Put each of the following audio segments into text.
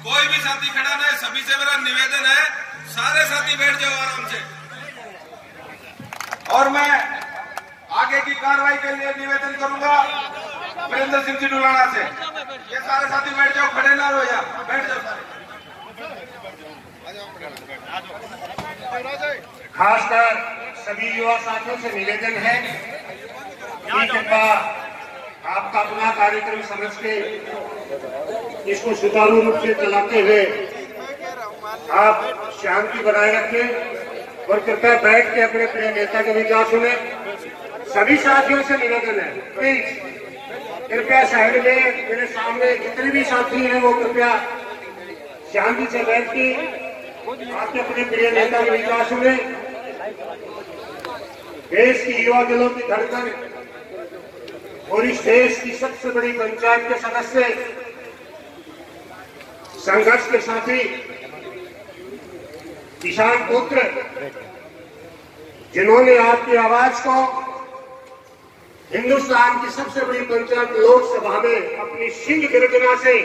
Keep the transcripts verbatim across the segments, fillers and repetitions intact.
कोई भी साथी खड़ा ना है, सभी से मेरा निवेदन है, सारे साथी बैठ जाओ आराम से। और मैं आगे की कार्रवाई के लिए निवेदन करूंगा वीरेंद्र सिंह जी डुलाना से, ये सारे साथी बैठ जाओ, खड़े ना रहो, यहाँ बैठ जाओ सारे। खासकर सभी युवा साथियों से निवेदन है कि कृपया आपका अपना कार्यक्रम समझ के इसको सुचारू रूप से चलाते हुए आप शांति बनाए रखें और कृपया बैठ के अपने प्रिय नेता के विचार सुने। सभी साथियों से निवेदन है, प्लीज कृपया साइड में मेरे सामने जितने भी साथी हैं वो कृपया शांति से बैठ के आपके अपने प्रिय नेता के विचार सुने। देश की युवा दिलों की धड़कन और इस देश की सबसे बड़ी पंचायत के सदस्य, संघर्ष के साथी, किसान पुत्र, जिन्होंने आपकी आवाज को हिंदुस्तान की सबसे बड़ी पंचायत लोकसभा में अपनी सिंह गर्जना से,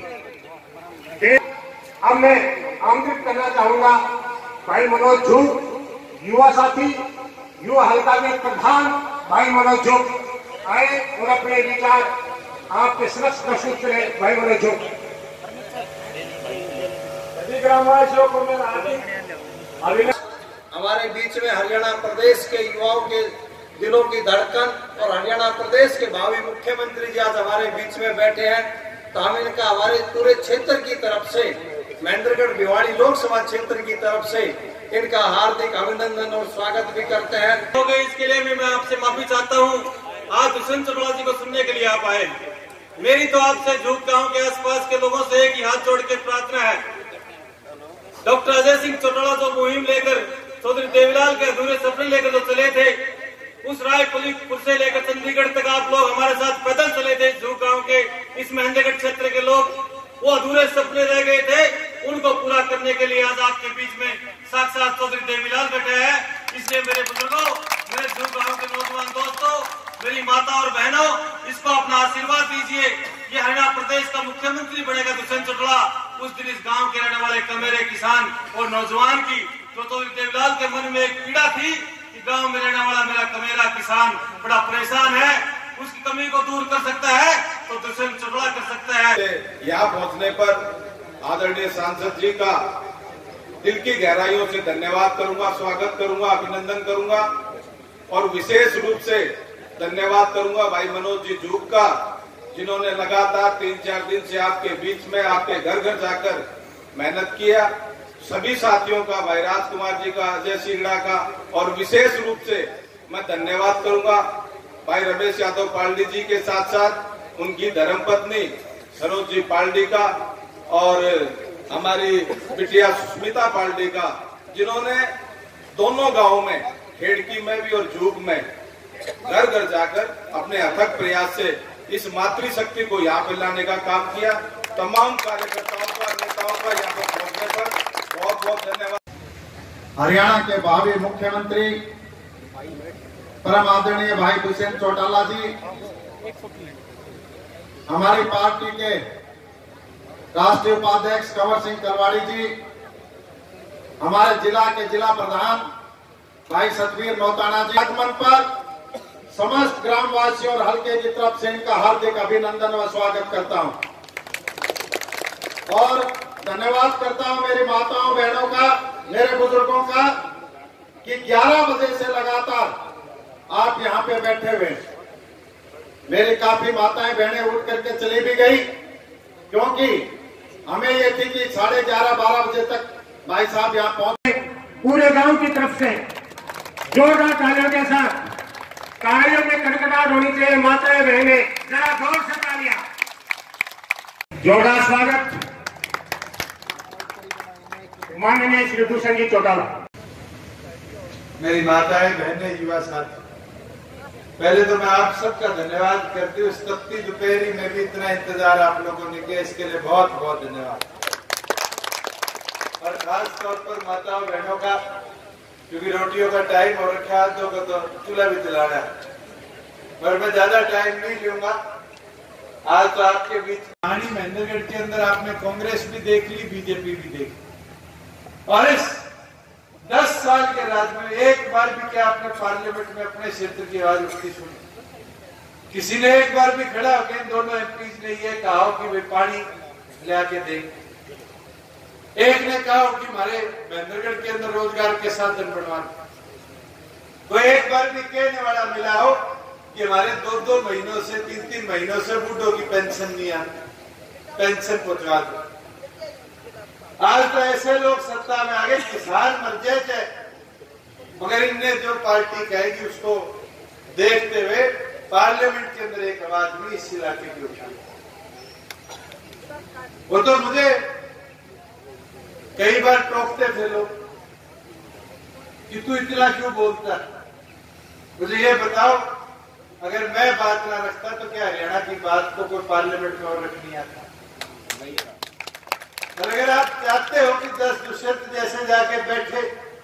अब मैं आमंत्रित करना चाहूंगा भाई मनोज झूक, युवा साथी, युवा हल्का के प्रधान भाई मनोज झूक आए और अपने विचार आपके समक्ष प्रस्तुत करें। भाई मनोज झूक। ग्रामवासियों को मेरा हार्दिक हमारे बीच में हरियाणा प्रदेश के युवाओं के दिलों की धड़कन और हरियाणा प्रदेश के भावी मुख्यमंत्री जी आज हमारे बीच में बैठे हैं, तो हम इनका हमारे पूरे क्षेत्र की तरफ से, महेंद्रगढ़ भिवाड़ी लोकसभा क्षेत्र की तरफ से इनका हार्दिक अभिनंदन और स्वागत भी करते हैं। हो गए इसके लिए भी मैं आपसे माफी चाहता हूँ। आज दुष्यंत चौटाला जी को सुनने के लिए आप आए। मेरी तो आपसे झूक गांव के आसपास के लोगों से एक ही हाथ जोड़ के प्रार्थना है, डॉक्टर अजय सिंह चौटाला जो मुहिम लेकर चौधरी देवीलाल के अधूरे सपने लेकर जो चले थे, उस रायपुर से लेकर चंडीगढ़ तक आप लोग हमारे साथ पैदल चले थे। झूक गांव के इस महेंद्रगढ़ क्षेत्र के लोग, वो अधूरे सपने रह गए थे, उनको पूरा करने के लिए आज आपके बीच में साक्षात चौधरी देवीलाल बैठे हैं। इसलिए मेरे बुजुर्गों, मेरे झूक गांव के नौजवान दोस्तों, मेरी माता और बहनों, इसको अपना आशीर्वाद दीजिए। ये हरियाणा प्रदेश का मुख्यमंत्री बनेगा दुष्यंत चौटाला। उस दिन इस गांव के रहने वाले कमेरे किसान और नौजवान की जो चौधरी देवीलाल के मन में एक पीड़ा थी कि गांव में रहने वाला मेरा कमेरा किसान बड़ा परेशान है, उसकी कमी को दूर कर सकता है तो दुष्यंत चौटाला कर सकता है। यहाँ पहुँचने पर आदरणीय सांसद जी का दिल की गहराइयों से धन्यवाद करूंगा, स्वागत करूंगा, अभिनंदन करूंगा और विशेष रूप से धन्यवाद करूंगा भाई मनोज जी झूक का, जिन्होंने लगातार तीन चार दिन से आपके बीच में, आपके घर घर जाकर मेहनत किया। सभी साथियों का, भाई राजकुमार जी का, अजय सिंगड़ा का, और विशेष रूप से मैं धन्यवाद करूंगा भाई रमेश यादव पाल्डी जी के साथ साथ उनकी धर्मपत्नी सरोज जी पाल्डी का और हमारी बिटिया सुष्मिता पाल्डी का, जिन्होंने दोनों गांवों में, खेड़की में भी और झूक में, घर घर जाकर अपने अथक प्रयास से इस मातृशक्ति को यहाँ पे लाने का काम किया। तमाम कार्यकर्ताओं का, नेताओं का यहाँ पर पहुंचने पर बहुत बहुत धन्यवाद। हरियाणा के भावी मुख्यमंत्री परम आदरणीय भाई दुष्यंत चौटाला जी, हमारी पार्टी के राष्ट्रीय उपाध्यक्ष कंवर सिंह तलवाड़ी जी, हमारे जिला के जिला प्रधान भाई सतवीर मोताना जी, आगमन पर समस्त ग्रामवासियों और हल्के की तरफ से इनका हार्दिक अभिनंदन व स्वागत करता हूं और धन्यवाद करता हूं मेरी माताओं बहनों का, मेरे बुजुर्गों का कि ग्यारह बजे से लगातार आप यहां पे बैठे हुए। मेरी काफी माताएं बहनें उठ करके चली भी गई, क्योंकि हमें ये थी कि साढ़े ग्यारह बारह बजे तक भाई साहब यहाँ पहुंचे। पूरे गांव की तरफ से जोरदार तालियों के साथ, तालियों में कड़कड़ाहट होनी चाहिए। माताएं बहनें जरा गौर से तालियां, जोरदार स्वागत माननीय श्री दुष्यंत जी चौटाला। मेरी माताएं बहनें, युवा साथी, पहले तो मैं आप सबका धन्यवाद करती हूँ। इस तपती दोपहरी में भी इतना इंतजार आप लोगों ने किया, इसके लिए बहुत बहुत धन्यवाद। और खास तौर पर माताओं बहनों का, क्योंकि रोटियों का टाइम हो रखा है, तो, तो चूल्हा भी जलाना है, पर मैं ज्यादा टाइम नहीं लूंगा। आज तो आपके बीच कहानी महेंद्रगढ़ के अंदर आपने कांग्रेस भी देख ली, बीजेपी भी देख ली, और इस दस साल के राज में एक बार भी क्या आपने पार्लियामेंट में अपने क्षेत्र की आवाज उठती सुनी? किसी ने एक बार भी खड़ा होकर इन दोनों एमपी ने ये कहा कि वे पानी ले आके देंगे? एक ने कहा कि हमारे महेंद्रगढ़ के अंदर रोजगार के साधन बनवा, कोई एक बार भी कहने वाला मिला हो कि हमारे दो दो महीनों से तीन तीन महीनों से बूढ़ों की पेंशन नहीं आती, पेंशन पहुंचा दो। आज तो ऐसे लोग सत्ता में आ गए, किसान मर जाए, मगर इनने जो पार्टी कहेगी उसको देखते हुए पार्लियामेंट के अंदर एक आवाज भी इस इलाके की उठाई। वो तो मुझे कई बार टोकते थे लोग कि तू इतना क्यों बोलता है। मुझे ये बताओ, अगर मैं बात ना रखता तो क्या हरियाणा की बात को कोई पार्लियामेंट में और रखनी आता? और अगर आप चाहते हो कि दस दुष्यंत जैसे जाके बैठे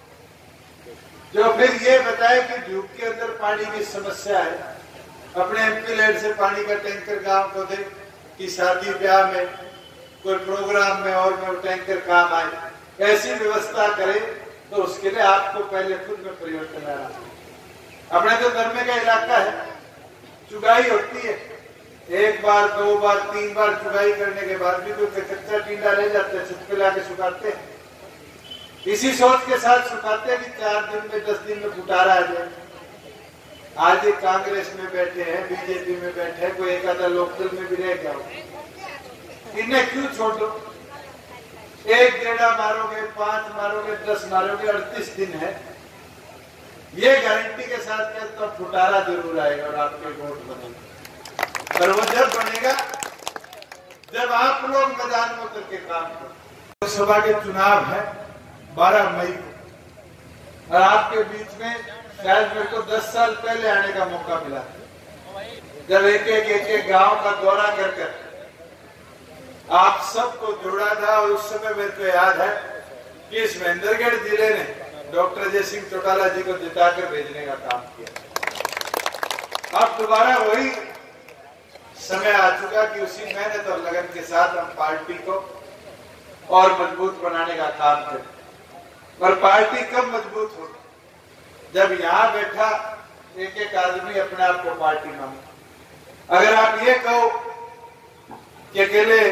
जो फिर ये बताए कि ड्यूब के अंदर पानी की समस्या है, अपने एमपी लैंड से पानी का टैंकर गांव को दे कि शादी ब्याह में कोई प्रोग्राम में और में टैंकर काम आए, ऐसी व्यवस्था करे, तो उसके लिए आपको पहले खुद में परिवर्तन लाना। अपने तो धर्म का इलाका है, चुगाई होती है, एक बार दो बार तीन बार चुगाई करने के बाद भी कोई कच्चा टींडा रह जाता है, छत पे लाके सुखाते हैं, इसी सोच के साथ सुखाते हैं कि चार दिन में दस दिन में फुटारा आ जाए। आज एक कांग्रेस में बैठे हैं, बीजेपी में बैठे हैं, कोई एक आधा लोकदल में भी रह गया हो, इन्हें क्यों छोड़ो? एक गेड़ा मारोगे, पांच मारोगे, दस मारोगे, अड़तीस दिन है, ये गारंटी के साथ के तो फुटारा जरूर आएगा और आपके वोट बनेगा। पर वो जब बनेगा जब आप लोग मैदान में उतर के काम करो। लोकसभा के चुनाव है बारह मई को, और आपके बीच में शायद मेरे को दस साल पहले आने का मौका मिला, जब एक एक एक एक गांव का दौरा कर कर आप सबको जोड़ा था। और उस समय मेरे को याद है कि इस महेंद्रगढ़ जिले ने डॉक्टर अजय सिंह चौटाला जी को जिताकर भेजने का काम किया। अब दोबारा वही समय आ चुका कि उसी मेहनत और लगन के साथ हम पार्टी को और मजबूत बनाने का काम करें। और पार्टी कब मजबूत हो? जब यहाँ बैठा एक एक आदमी अपने आप को पार्टी माने। अगर आप ये कहो कि अकेले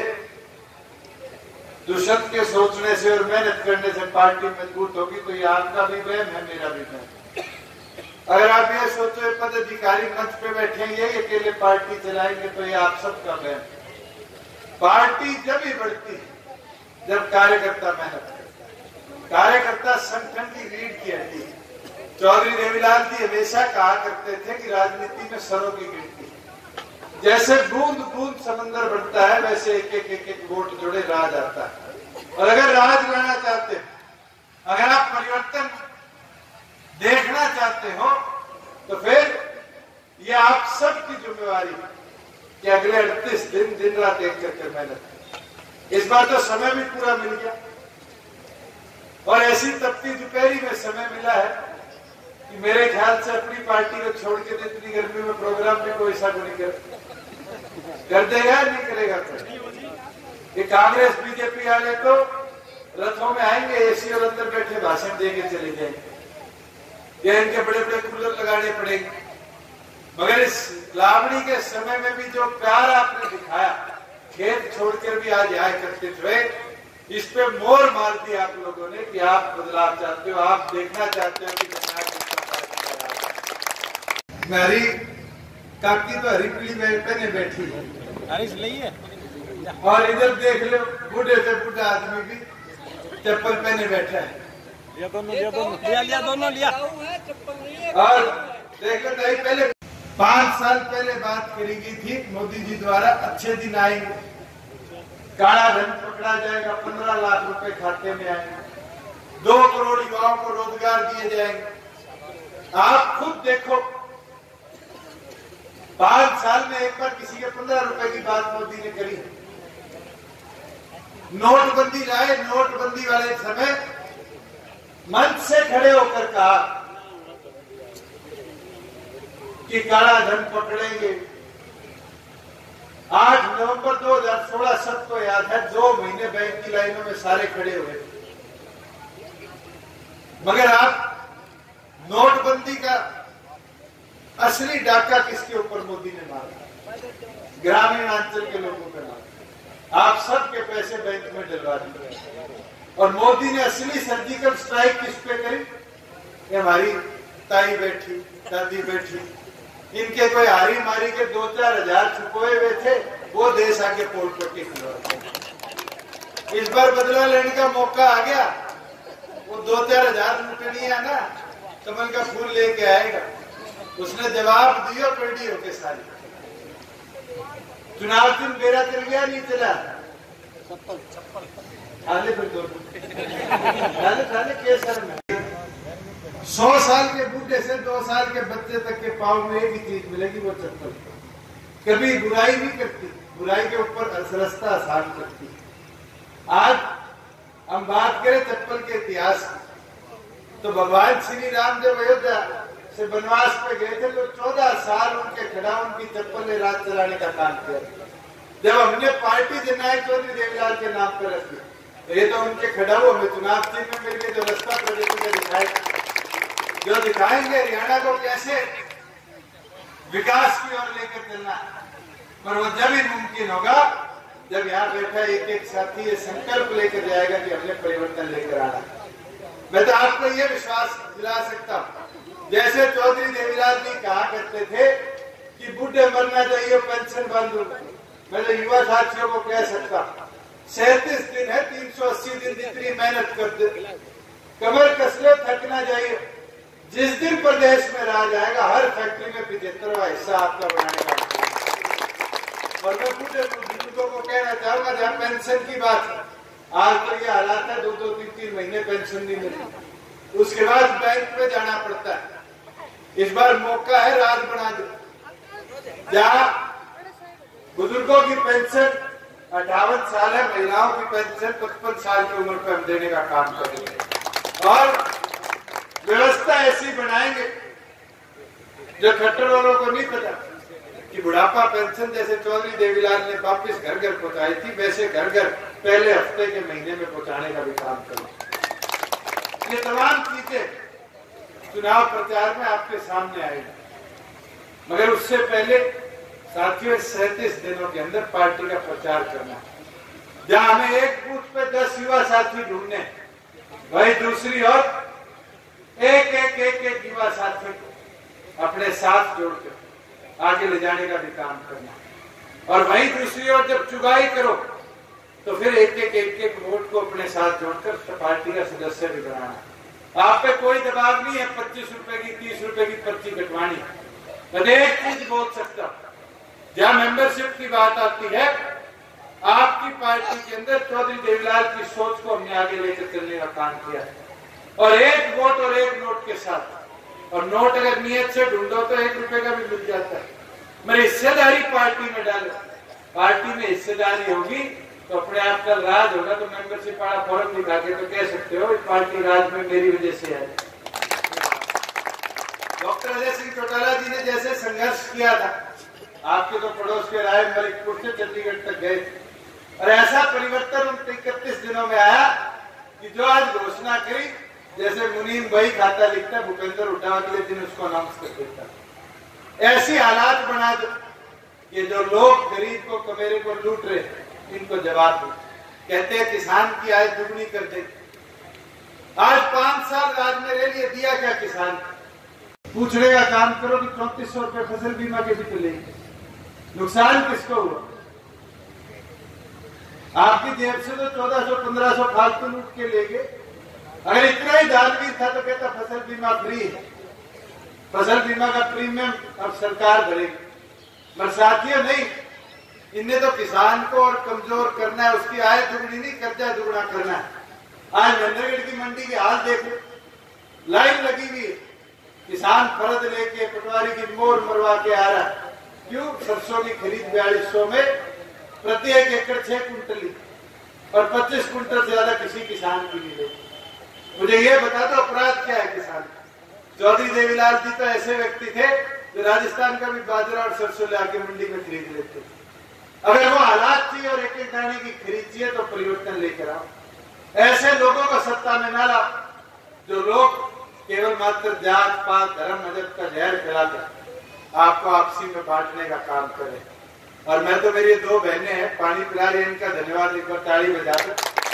दुष्यंत के सोचने से और मेहनत करने से पार्टी मजबूत होगी, तो ये आपका भी वहम है, मेरा भी वहम। अगर आप ये सोचो पदाधिकारी मंच पे बैठेंगे अकेले पार्टी चलाएंगे, तो ये आप सबका वहम। पार्टी जब ही बढ़ती है जब कार्यकर्ता मेहनत करते, कार्यकर्ता संगठन की रीढ़ की हड्डी। चौधरी देवीलाल जी हमेशा कहा करते थे कि राजनीति में सरों की गिनती, जैसे बूंद बूंद समंदर बढ़ता है, वैसे एक एक एक एक वोट जुड़े राज आता है। और अगर राज लाना चाहते हैं, अगर आप परिवर्तन देखना चाहते हो, तो फिर ये आप सबकी जिम्मेवारी है कि अगले अड़तीस दिन दिन रात एक करके मेहनत। इस बार तो समय भी पूरा मिल गया, और ऐसी तपती दोपहरी में समय मिला है कि मेरे ख्याल से अपनी पार्टी को छोड़ के इतनी गर्मी में प्रोग्राम में कोई ऐसा नहीं कर कर देगा, नहीं करेगा। ये कांग्रेस बीजेपी वाले तो रथों में आएंगे, एसी और अंदर बैठे भाषण देके चले जाएंगे, या इनके बड़े बड़े कूलर लगाने पड़ेंगे। मगर इस लावणी के समय में भी जो प्यार आपने दिखाया, खेत छोड़कर भी आज आए करते हुए, इस पे मोर मार दिया आप लोगों ने कि आप बदलाव चाहते हो, आप देखना चाहते हो कि मेरी काकी तो हरी पीली पहने बैठी है, और इधर देख लो बूढ़े से बूढ़ा आदमी भी चप्पल पहने बैठा है। लिया दोनों, लिया दोनों, लिया लिया दोनों लिया। और देख लो नहीं, पहले पांच साल पहले बात करी गई थी मोदी जी द्वारा, अच्छे दिन आएंगे, काला धन पकड़ा जाएगा, पंद्रह लाख रुपए खाते में आएंगे, दो करोड़ युवाओं को रोजगार दिए जाएंगे। आप खुद देखो, पांच साल में एक बार किसी के पंद्रह रुपए की बात मोदी ने करी। नोटबंदी लाए, नोटबंदी वाले समय मंच से खड़े होकर कहा कि काला धन पकड़ेंगे, आठ नवंबर दो हजार सोलह सबको याद है, दो महीने बैंक की लाइनों में सारे खड़े हुए थे। मगर आप नोटबंदी का असली डाका किसके ऊपर मोदी ने मारा? ग्रामीण अंचल के लोगों पे मारा। आप सबके पैसे बैंक में डलवा दिए और मोदी ने असली सर्जिकल स्ट्राइक किस पे करी? ये हमारी ताई बैठी, दादी बैठी, इनके कोई हारी मारी के दो चार हजार छुपोए हुए थे, वो देश आके पोल पट्टी खुलवा। इस बार बदला लेने का मौका आ गया, वो दो चार हजार लुटनिया ना कमल का फूल लेके आएगा। उसने जवाब दियो पेड़ी होके सारी। चुनाव दिन मेरा चल गया नहीं चला, आले फिर दो डाले डाले केसर में। सौ साल के बूढ़े से दो साल के बच्चे तक के पाँव में एक ही चीज मिलेगी, वो चप्पल। कभी बुराई नहीं करती, बुराई के ऊपर असरस्ता आसान करती। आज हम बात करें चप्पल के इतिहास, तो भगवान श्री राम जब अयोध्या से वनवास पे गए थे तो चौदह साल उनके खड़ा उनकी चप्पल ने राज चलाने का काम किया। जब हमने पार्टी जननायक चौधरी देवीलाल के नाम पर रखी, तो ये तो उनके खड़ा हुआ हमें चुनाव चिन्ह में मिलकर जो रास्ता प्रगति में दिखाएगा, जो दिखाएंगे हरियाणा को कैसे विकास की ओर लेकर चलना। पर वो जब ही मुमकिन होगा जब यहाँ बैठा एक एक साथी ये संकल्प लेकर जाएगा कि हमने परिवर्तन लेकर आना। मैं तो आपको ये विश्वास दिला सकता हूँ, जैसे चौधरी देवीलाल जी कहा करते थे कि बूढ़े मरना चाहिए पेंशन बंद हो, मैं तो युवा साथियों को कह सकता हूँ सैंतीस दिन है, तीन सौ अस्सी दिन जितनी मेहनत करते कमर कसले थकना चाहिए। जिस दिन प्रदेश में रहा जाएगा हर फैक्ट्री में पिछहत्तरवा हिस्सा आपका बनाने का। और मैं बूढ़े बुजुर्गों को कहना चाहूंगा, जहाँ पेंशन की बात है, आज तो ये हालात है दो दो तीन तीन महीने पेंशन नहीं मिली, उसके बाद बैंक में जाना पड़ता है। इस बार मौका है राज बना दो, जहाँ बुजुर्गों की पेंशन अट्ठावन साल है, महिलाओं की पेंशन पचपन साल की उम्र पर हम देने का काम करेंगे। और व्यवस्था ऐसी बनाएंगे जो खट्टर वालों को नहीं पता कि बुढ़ापा पेंशन जैसे चौधरी देवीलाल ने वापिस घर घर पहुंचाई थी, वैसे घर घर पहले हफ्ते के महीने में पहुंचाने का भी काम करें। ये तमाम चीजें चुनाव प्रचार में आपके सामने आएगी, मगर उससे पहले साथियों सैंतीस दिनों के अंदर पार्टी का प्रचार करना। जहां हमें एक बूथ पे दस युवा साथी ढूंढने, वही दूसरी ओर एक एक एक एक युवा साथी को अपने साथ जोड़कर आगे ले जाने का भी काम करना। और वहीं दूसरी ओर जब चुगाई करो तो फिर एक एक एक एक वोट को अपने साथ जोड़कर पार्टी का सदस्य भी बनाना। आप पे कोई दबाव नहीं है पच्चीस रुपए की तीस रुपए की पर्ची कटवानी। मैं एक चीज बोल सकता हूँ, जहाँ मेंबरशिप की बात आती है, आपकी पार्टी के अंदर चौधरी देवीलाल की सोच को हमने आगे लेकर चलने का काम किया है। और एक वोट और एक नोट के साथ, और नोट अगर नियत से ढूंढो तो एक रुपए का भी मिल जाता है। मेरी हिस्सेदारी पार्टी में डालो, पार्टी में हिस्सेदारी होगी तो अपने आप का राज होगा। तो मेंबरशिप वाला फॉर्म दिखा के तो कह सकते हो पार्टी राज में मेरी वजह से है। डॉक्टर अजय सिंह चौटाला जी ने जैसे संघर्ष किया था, आपके तो पड़ोस के राय मलिकपुर से चंडीगढ़ तक गए, और ऐसा परिवर्तन उन इकतीस दिनों में आया कि जो आज घोषणा करी, जैसे मुनीम भाई खाता लिखता, भूपेंद्र उठा अगले दिन उसको अनाउंस कर देता। ऐसी हालात बना दो ये जो लोग गरीब को कमेरे को लूट रहे इनको जवाब दो। कहते हैं किसान की आय दुगनी कर दे। आज पांच साल राज में रह लिए, दिया क्या किसान? पूछने का काम करो कि चौंतीस सौ रुपए फसल बीमा के भी तो लेंगे, नुकसान किसको हुआ? आपकी जेब से तो चौदह सौ पंद्रह सौ फालतू लूट के ले गए। अगर इतना ही दानवीर था तो कहता फसल बीमा फ्री है, फसल बीमा का प्रीमियम अब सरकार भरेगी। मगर साथियों नहीं, इनने तो किसान को और कमजोर करना है, उसकी आय दुगनी नहीं कर्जा दुगना करना है। आज नंदगढ़ की मंडी के हाल देख लो, लाइन लगी हुई है, किसान फर्द लेके पटवारी की मोल मरवा के आ रहा है। क्यों? सरसों की खरीद बयालीस सौ में प्रति एक एकड़ छह कुंटल और पच्चीस कुंटल से ज्यादा किसी किसान की नहीं लेगी। मुझे ये बता दो अपराध क्या है किसान? चौधरी देवीलाल जी तो ऐसे व्यक्ति थे जो राजस्थान का भी बाजरा और सरसों ले आके मंडी में खरीद लेते थे। अगर वो हालात चाहिए और एक एक दाने की खरीद चाहिए तो परिवर्तन लेकर आओ। ऐसे लोगों को सत्ता में न लाओ जो लोग केवल मात्र जात पात धर्म मजहब का जहर फैलाकर आपको आपसी में बांटने का काम करें। और मैं तो, मेरी दो बहनें हैं पानी पिला रही, इनका धन्यवाद एक बार ताली बजाकर,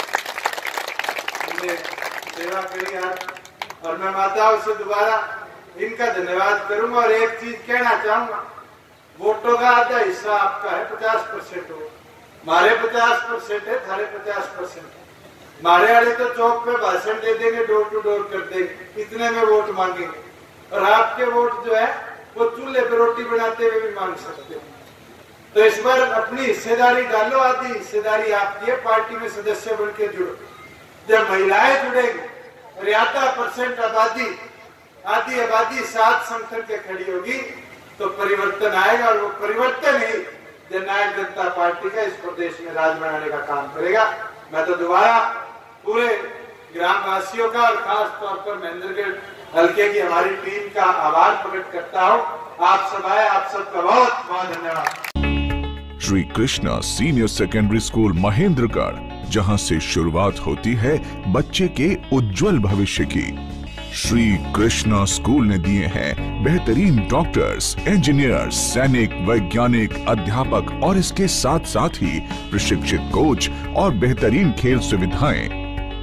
सेवा करी आज। और मैं माताओं से दोबारा इनका धन्यवाद करूंगा। और एक चीज कहना चाहूंगा, वोटों का आधा हिस्सा आपका है, पचास परसेंट हो, हमारे पचास परसेंट है, थारे पचास परसेंट। हमारे वाले तो चौक पे भाषण दे देंगे, डोर टू डोर कर देंगे, इतने में वोट मांगेंगे। और आपके वोट जो है वो चूल्हे पे रोटी बनाते हुए भी मांग सकते हो। तो इस बार अपनी हिस्सेदारी डालो, आधी हिस्सेदारी आपकी है, पार्टी में सदस्य बन के जुड़ो। जब महिलाएं जुड़ेगी और आधा परसेंट आबादी आधी आबादी साथ संगठन के खड़ी होगी तो परिवर्तन आएगा। और वो परिवर्तन ही जननायक जनता पार्टी का इस प्रदेश में राज बनाने का काम करेगा। मैं तो दोबारा पूरे ग्रामवासियों का और खास तौर पर महेंद्रगढ़ हल्के की हमारी टीम का आभार प्रकट करता हूँ। आप सब आए, आप सबका बहुत बहुत धन्यवाद। Shri Krishna senior secondary school Mahendragarh, जहां से शुरुआत होती है बच्चे के उज्जवल भविष्य की। श्री कृष्णा स्कूल ने दिए हैं बेहतरीन डॉक्टर्स, इंजीनियर्स, सैनिक, वैज्ञानिक, अध्यापक और इसके साथ साथ ही प्रशिक्षित कोच और बेहतरीन खेल सुविधाएं।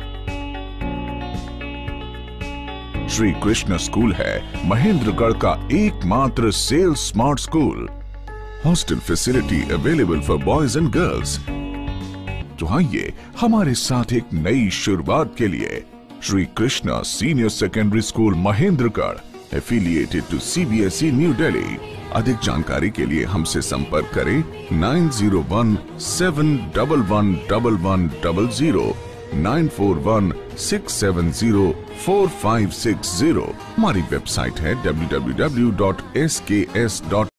श्री कृष्णा स्कूल है महेंद्रगढ़ का एकमात्र sales smart school. Hostel facility available for boys and girls. तो आइए हमारे साथ एक नई शुरुआत के लिए। Shri Krishna senior secondary school Mahendragarh, affiliated to CBSE New Delhi. अधिक जानकारी के लिए हमसे संपर्क करें nine zero one seven one one one one double zero nine four one six seven zero four five six zero. हमारी वेबसाइट है W W W dot S के एस डॉट